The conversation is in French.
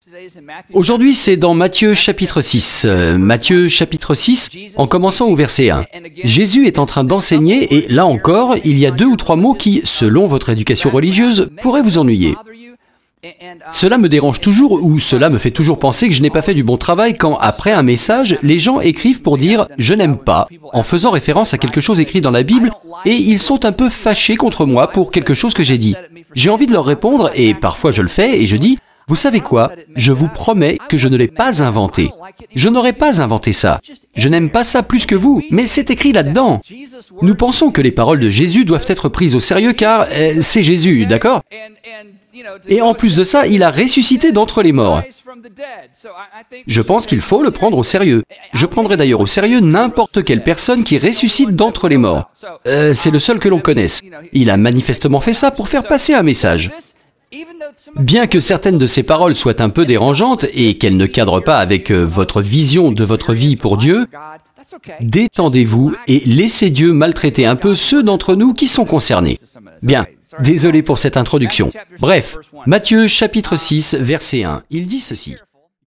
Aujourd'hui, c'est dans Matthieu chapitre 6. Matthieu chapitre 6, en commençant au verset 1. Jésus est en train d'enseigner et là encore, il y a 2 ou 3 mots qui, selon votre éducation religieuse, pourraient vous ennuyer. Cela me dérange toujours ou cela me fait toujours penser que je n'ai pas fait du bon travail quand, après un message, les gens écrivent pour dire « je n'aime pas » en faisant référence à quelque chose écrit dans la Bible et ils sont un peu fâchés contre moi pour quelque chose que j'ai dit. J'ai envie de leur répondre et parfois je le fais et je dis « vous savez quoi, je vous promets que je ne l'ai pas inventé. Je n'aurais pas inventé ça. Je n'aime pas ça plus que vous, mais c'est écrit là-dedans. » Nous pensons que les paroles de Jésus doivent être prises au sérieux car c'est Jésus, d'accord ? Et en plus de ça, il a ressuscité d'entre les morts. Je pense qu'il faut le prendre au sérieux. Je prendrai d'ailleurs au sérieux n'importe quelle personne qui ressuscite d'entre les morts. C'est le seul que l'on connaisse. Il a manifestement fait ça pour faire passer un message. Bien que certaines de ces paroles soient un peu dérangeantes et qu'elles ne cadrent pas avec votre vision de votre vie pour Dieu, détendez-vous et laissez Dieu maltraiter un peu ceux d'entre nous qui sont concernés. Bien, désolé pour cette introduction. Bref, Matthieu chapitre 6, verset 1, il dit ceci.